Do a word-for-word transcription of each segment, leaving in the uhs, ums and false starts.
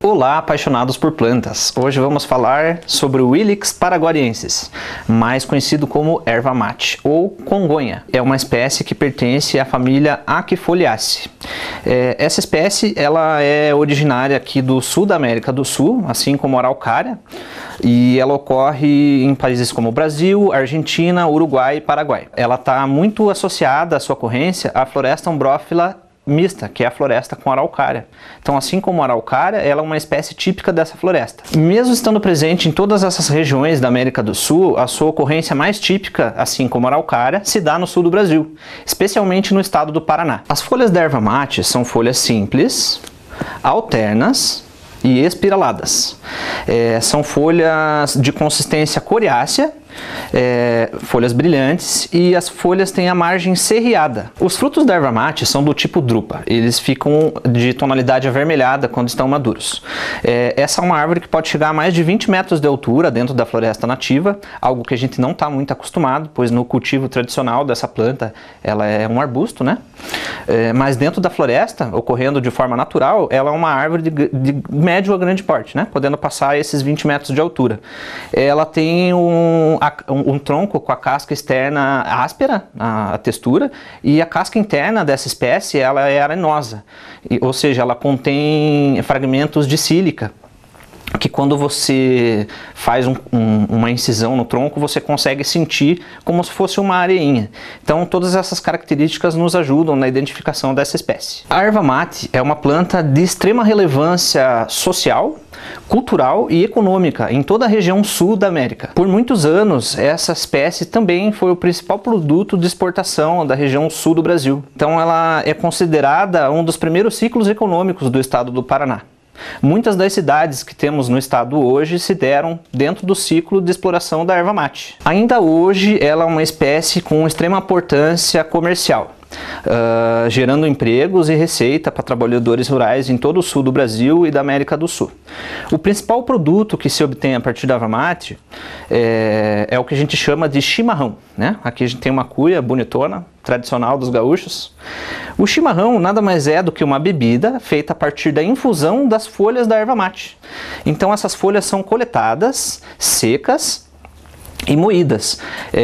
Olá, apaixonados por plantas! Hoje vamos falar sobre o Ilex paraguariensis, mais conhecido como erva mate ou congonha. É uma espécie que pertence à família Aquifoliaceae. É, essa espécie ela é originária aqui do sul da América do Sul, assim como a araucária, e ela ocorre em países como Brasil, Argentina, Uruguai e Paraguai. Ela está muito associada à sua ocorrência à floresta umbrófila mista, que é a floresta com araucária. Então, assim como a araucária, ela é uma espécie típica dessa floresta. Mesmo estando presente em todas essas regiões da América do Sul, a sua ocorrência mais típica, assim como a araucária, se dá no sul do Brasil, especialmente no estado do Paraná. As folhas da erva mate são folhas simples, alternas e espiraladas. É, são folhas de consistência coriácea, É, folhas brilhantes, e as folhas têm a margem serreada. Os frutos da erva mate são do tipo drupa, eles ficam de tonalidade avermelhada quando estão maduros. É, essa é uma árvore que pode chegar a mais de vinte metros de altura dentro da floresta nativa, algo que a gente não está muito acostumado, pois no cultivo tradicional dessa planta ela é um arbusto, né? É, mas dentro da floresta, ocorrendo de forma natural, ela é uma árvore de, de médio a grande porte, né? Podendo passar esses vinte metros de altura. Ela tem um Um, um tronco com a casca externa áspera, a, a textura, e a casca interna dessa espécie ela é arenosa, e, ou seja, ela contém fragmentos de sílica, que quando você faz um, um, uma incisão no tronco, você consegue sentir como se fosse uma areinha. Então, todas essas características nos ajudam na identificação dessa espécie. A erva mate é uma planta de extrema relevância social, cultural e econômica em toda a região sul da América. Por muitos anos, essa espécie também foi o principal produto de exportação da região sul do Brasil. Então, ela é considerada um dos primeiros ciclos econômicos do estado do Paraná. Muitas das cidades que temos no estado hoje se deram dentro do ciclo de exploração da erva mate. Ainda hoje, ela é uma espécie com extrema importância comercial, Uh, gerando empregos e receita para trabalhadores rurais em todo o sul do Brasil e da América do Sul. O principal produto que se obtém a partir da erva mate é, é o que a gente chama de chimarrão, né? Aqui a gente tem uma cuia bonitona, tradicional dos gaúchos. O chimarrão nada mais é do que uma bebida feita a partir da infusão das folhas da erva mate. Então essas folhas são coletadas, secas e moídas,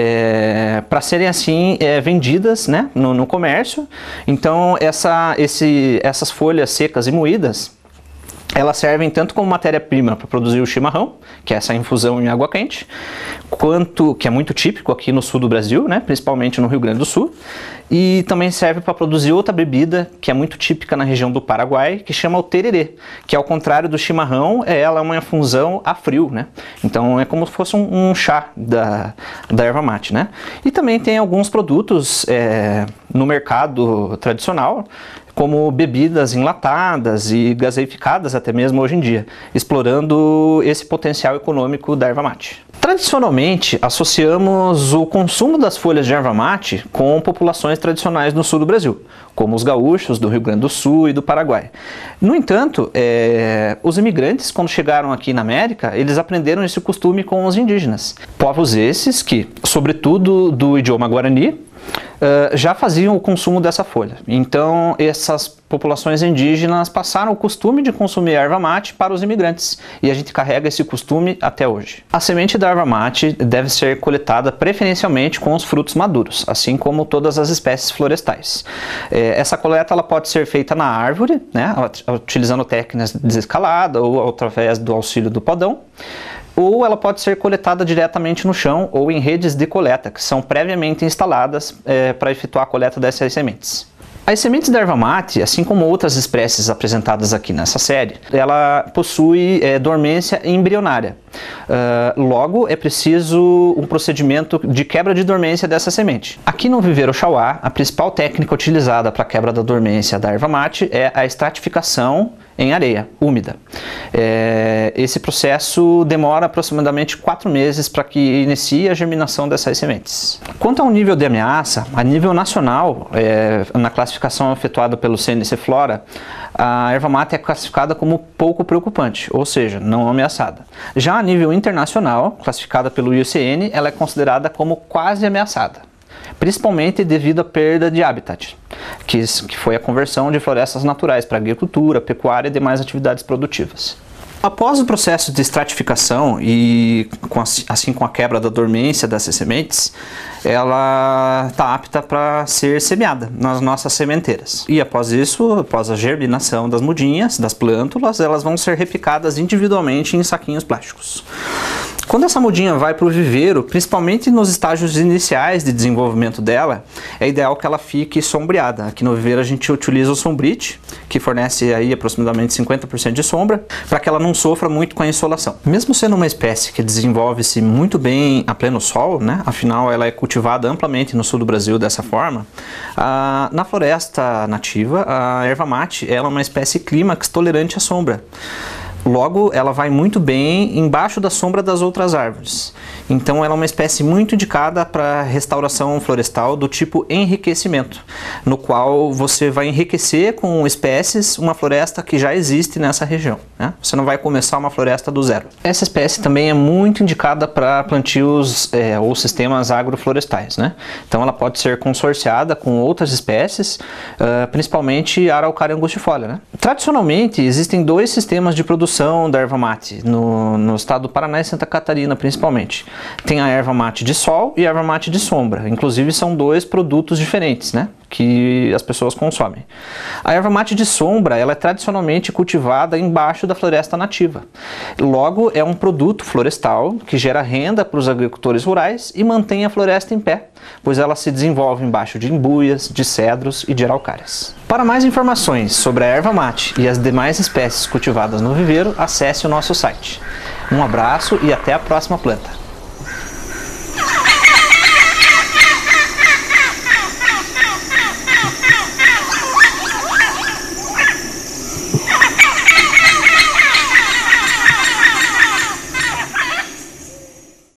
é, para serem assim é, vendidas, né, no, no comércio. Então essa, esse, essas folhas secas e moídas, elas servem tanto como matéria-prima para produzir o chimarrão, que é essa infusão em água quente, quanto, que é muito típico aqui no sul do Brasil, né, principalmente no Rio Grande do Sul, e também serve para produzir outra bebida que é muito típica na região do Paraguai, que chama o tererê, que ao contrário do chimarrão, ela é uma infusão a frio, né? Então é como se fosse um, um chá da, da erva mate, né? E também tem alguns produtos é, no mercado tradicional, como bebidas enlatadas e gaseificadas até mesmo hoje em dia, explorando esse potencial econômico da erva mate. Tradicionalmente, associamos o consumo das folhas de erva mate com populações tradicionais no sul do Brasil, como os gaúchos do Rio Grande do Sul e do Paraguai. No entanto, é, os imigrantes, quando chegaram aqui na América, eles aprenderam esse costume com os indígenas. Povos esses que, sobretudo do idioma guarani, Uh, já faziam o consumo dessa folha. Então essas populações indígenas passaram o costume de consumir erva mate para os imigrantes, e a gente carrega esse costume até hoje. A semente da erva mate deve ser coletada preferencialmente com os frutos maduros, assim como todas as espécies florestais. É, essa coleta ela pode ser feita na árvore, né, utilizando técnicas de escalada ou através do auxílio do podão, ou ela pode ser coletada diretamente no chão ou em redes de coleta, que são previamente instaladas é, para efetuar a coleta dessas sementes. As sementes da erva mate, assim como outras espécies apresentadas aqui nessa série, ela possui é, dormência embrionária. Uh, logo, é preciso um procedimento de quebra de dormência dessa semente. Aqui no viveiro Chauá, a principal técnica utilizada para a quebra da dormência da erva mate é a estratificação em areia úmida. É, esse processo demora aproximadamente quatro meses para que inicie a germinação dessas sementes. Quanto ao nível de ameaça, a nível nacional, é, na classificação efetuada pelo C N C Flora, a erva mate é classificada como pouco preocupante, ou seja, não ameaçada. Já a nível internacional, classificada pelo I U C N, ela é considerada como quase ameaçada. principalmente devido à perda de habitat, que, que foi a conversão de florestas naturais para agricultura, pecuária e demais atividades produtivas. Após o processo de estratificação e com a, assim com a quebra da dormência dessas sementes, ela está apta para ser semeada nas nossas sementeiras. E após isso, após a germinação das mudinhas, das plântulas, elas vão ser repicadas individualmente em saquinhos plásticos. Quando essa mudinha vai para o viveiro, principalmente nos estágios iniciais de desenvolvimento dela, é ideal que ela fique sombreada. Aqui no viveiro a gente utiliza o Sombrite, que fornece aí aproximadamente cinquenta por cento de sombra, para que ela não sofra muito com a insolação. Mesmo sendo uma espécie que desenvolve-se muito bem a pleno sol, né? Afinal ela é cultivada amplamente no sul do Brasil dessa forma, ah, na floresta nativa a erva mate ela é uma espécie clímax tolerante à sombra. Logo, ela vai muito bem embaixo da sombra das outras árvores. Então, ela é uma espécie muito indicada para restauração florestal do tipo enriquecimento, no qual você vai enriquecer com espécies uma floresta que já existe nessa região, né? Você não vai começar uma floresta do zero. Essa espécie também é muito indicada para plantios é, ou sistemas agroflorestais, né? Então, ela pode ser consorciada com outras espécies, uh, principalmente a Araucária angustifolia, né? Tradicionalmente, existem dois sistemas de produção da erva mate no, no estado do Paraná e Santa Catarina principalmente. Tem a erva mate de sol e a erva mate de sombra. Inclusive são dois produtos diferentes, né, que as pessoas consomem. A erva mate de sombra ela é tradicionalmente cultivada embaixo da floresta nativa. Logo é um produto florestal que gera renda para os agricultores rurais e mantém a floresta em pé, pois ela se desenvolve embaixo de embuias, de cedros e de araucárias. Para mais informações sobre a erva mate e as demais espécies cultivadas no viveiro, acesse o nosso site. Um abraço e até a próxima planta!